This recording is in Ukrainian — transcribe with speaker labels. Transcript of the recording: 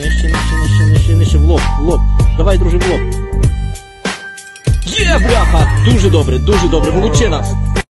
Speaker 1: Нижче, в лоб. Давай, друже, в лоб. Є, бляха! Дуже добре, молодчина.